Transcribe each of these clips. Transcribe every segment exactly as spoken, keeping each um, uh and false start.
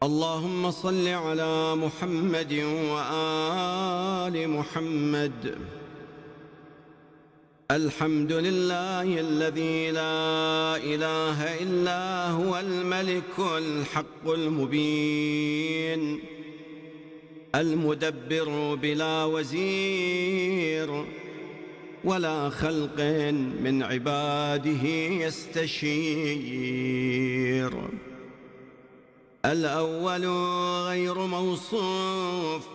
اللهم صل على محمد وآل محمد. الحمد لله الذي لا إله إلا هو الملك الحق المبين، المدبر بلا وزير ولا خلق من عباده يستشير. الأول غير موصوف،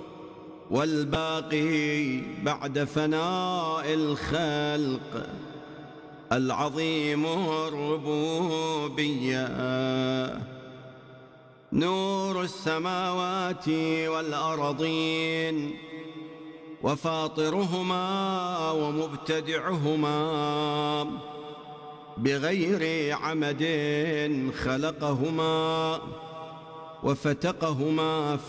والباقي بعد فناء الخلق. العظيم الربوبية، نور السماوات والأرضين، وفاطرهما ومبتدعهما، بغير عمد خلقهما وفتقهما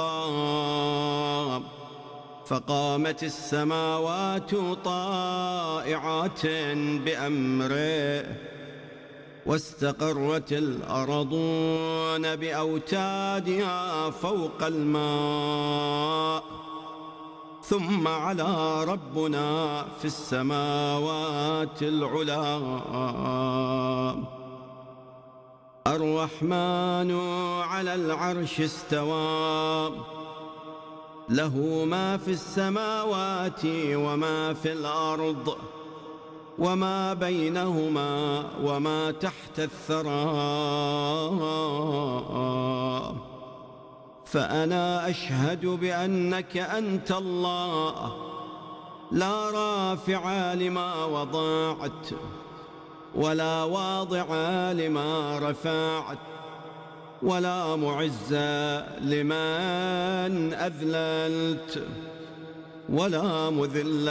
فتقا، فقامت السماوات طائعات بأمره، واستقرت الأرضون بأوتادها فوق الماء. ثم على ربنا في السماوات العلا. الرحمن على العرش استوى، له ما في السماوات وما في الأرض وما بينهما وما تحت الثرى. فأنا أشهد بأنك أنت الله، لا رافع لما وضعت ولا واضع لما رفعت، ولا معز لمن أذللت، ولا مذل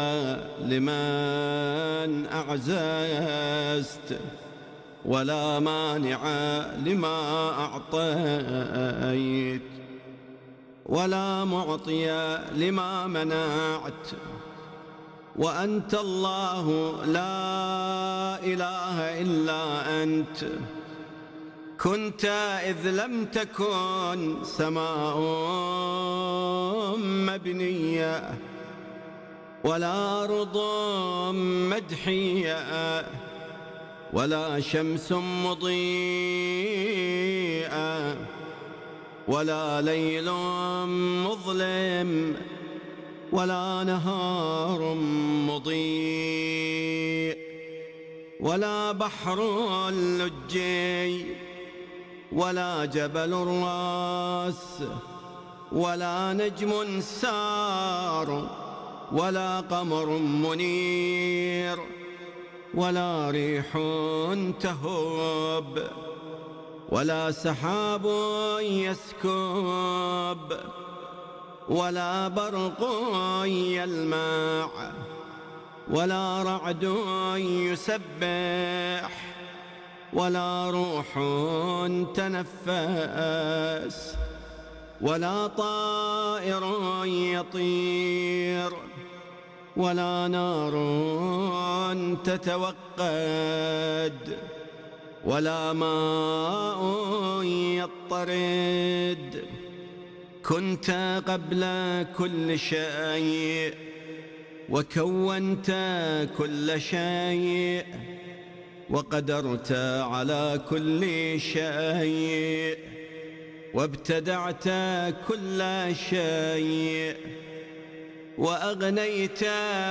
لمن أعززت، ولا مانع لما أعطيت، ولا معطي لما منعت. وأنت الله لا إله إلا أنت، كنت إذ لم تكن سماء مبنية ولا أرض مدحية ولا شمس مضيئة ولا ليل مظلم ولا نهار مضيء ولا بحر لجي ولا جبل راس ولا نجم سار ولا قمر منير ولا ريح تهب ولا سحاب يسكب ولا برق يلمع ولا رعد يسبح ولا روح تنفس ولا طائر يطير ولا نار تتوقد ولا ماء يضطرد. كنت قبل كل شيء وكونت كل شيء وقدرت على كل شيء وابتدعت كل شيء وأغنيت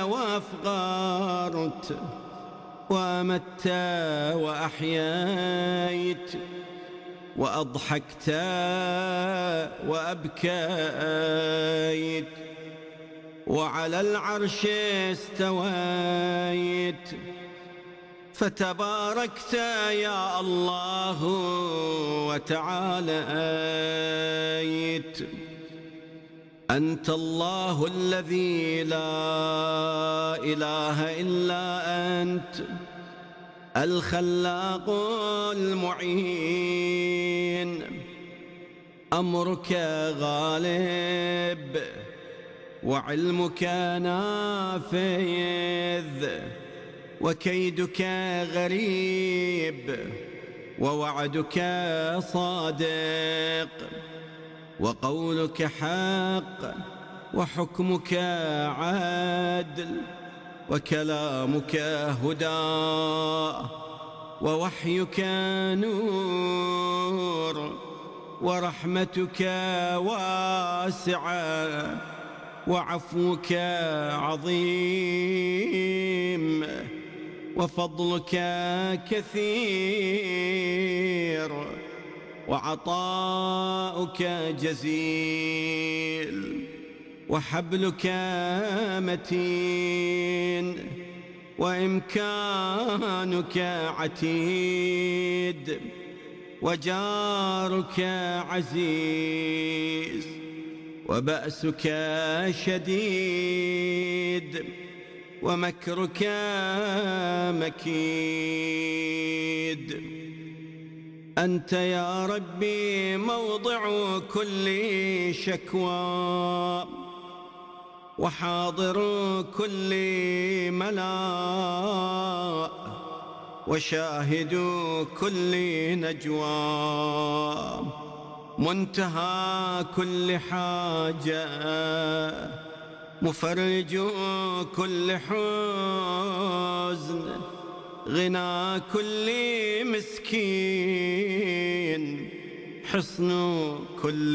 وأفقرت وأمت وأحييت وأضحكت وأبكيت وعلى العرش استويت. فتباركت يا الله وتعاليت. أنت الله الذي لا إله إلا أنت، الخلاق المعين. أمرك غالب وعلمك نافذ وكيدك غريب ووعدك صادق، وقولك حق، وحكمك عدل، وكلامك هدى، ووحيك نور، ورحمتك واسعة، وعفوك عظيم، وفضلك كثير، وعطاؤك جزيل، وحبلك متين، وإمكانك عتيد، وجارك عزيز، وبأسك شديد، ومكرك مكيد. أنت يا ربي موضع كل شكوى، وحاضر كل ملاء، وشاهد كل نجوى، منتهى كل حاجة، مفرج كل حزن، غنى كل مسكين، حصن كل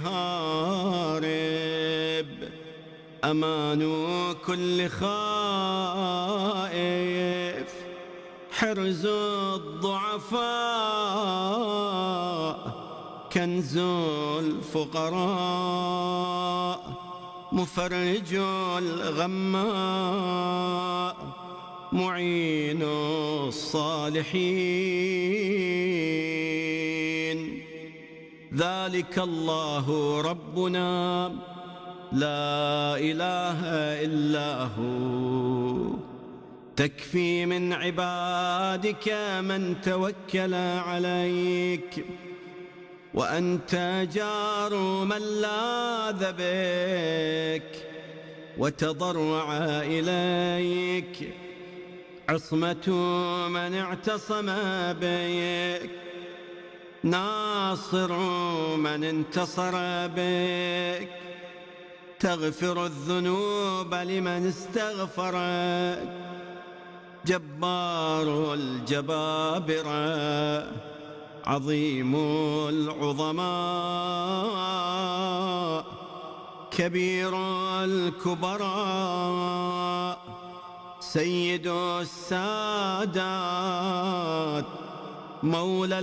هارب، أمان كل خائف، حرز الضعفاء، كنز الفقراء، مفرج الغماء، معين الصالحين. ذلك الله ربنا لا إله إلا هو، تكفي من عبادك من توكل عليك، وأنت جار من لاذ بك وتضرع إليك، عصمة من اعتصم بك، ناصر من انتصر بك، تغفر الذنوب لمن استغفرك، جبار الجبابرة، عظيم العظماء، كبير الكبراء، سيد السادات، مولى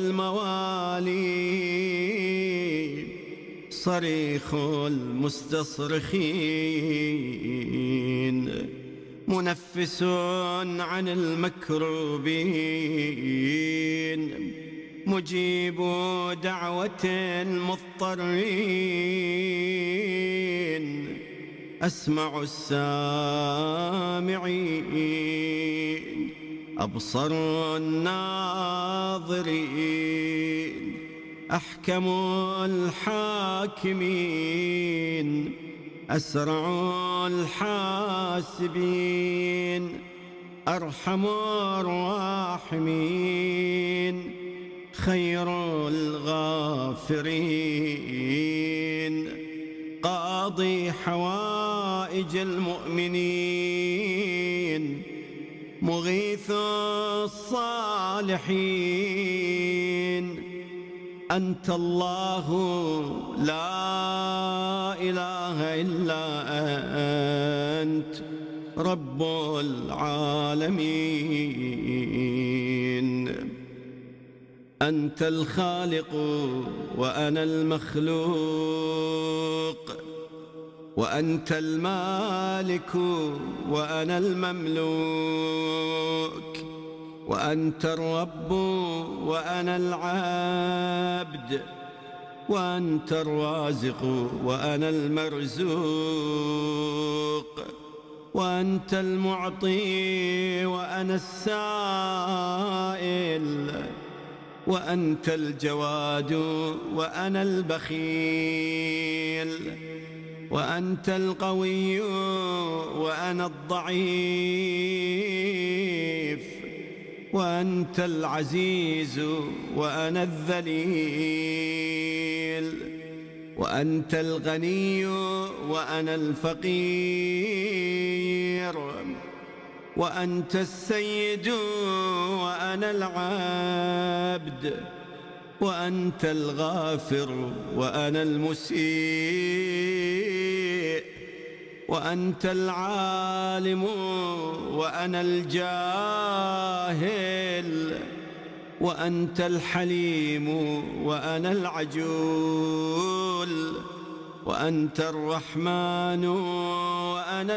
الموالي، صريخ المستصرخين، منفس عن المكروبين، مجيب دعوة المضطرين، أسمع السامعين، أبصر الناظرين، أحكم الحاكمين، أسرع الحاسبين، أرحم الراحمين، خير الغافرين، قاضي حوائج المؤمنين، مغيث الصالحين. أنت الله لا إله إلا أنت، رب العالمين. أنت الخالق وأنا المخلوق، وأنت المالك وأنا المملوك، وأنت الرب وأنا العبد، وأنت الرازق وأنا المرزوق، وأنت المعطي وأنا السائل، وأنت الجواد وأنا البخيل، وأنت القوي وأنا الضعيف، وأنت العزيز وأنا الذليل، وأنت الغني وأنا الفقير، وأنت السيد وأنا العبد، وأنت الغافر وأنا المسيء، وأنت العالم وأنا الجاهل، وأنت الحليم وأنا العجول، وأنت الرحمن وأنا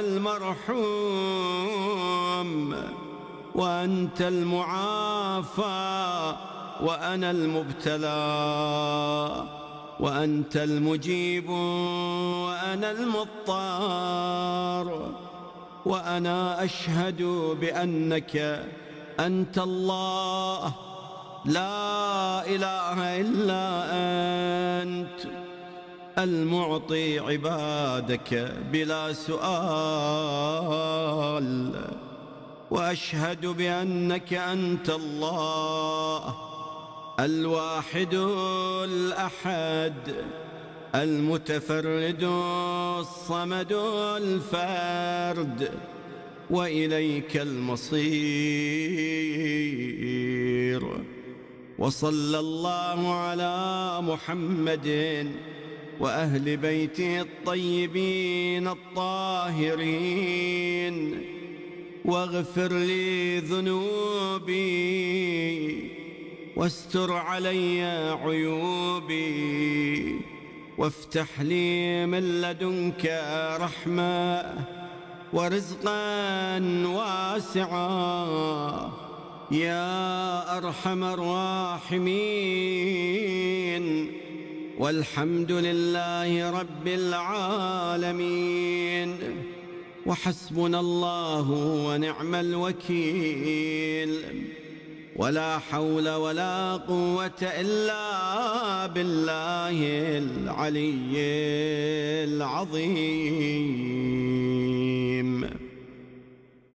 المرحوم، وأنت المعافى وأنا المبتلى، وأنت المجيب وأنا المضطر. وأنا أشهد بأنك أنت الله، لا إله إلا أنت، المعطي عبادك بلا سؤال. وأشهد بأنك أنت الله الواحد الأحد، المتفرد الصمد الفرد، وإليك المصير. وصلى الله على محمد وأهل بيته الطيبين الطاهرين. واغفر لي ذنوبي واستر علي عيوبي، وافتح لي من لدنك رحمة ورزقا واسعا يا أرحم الراحمين. والحمد لله رب العالمين، وحسبنا الله ونعم الوكيل، ولا حول ولا قوة إلا بالله العلي العظيم.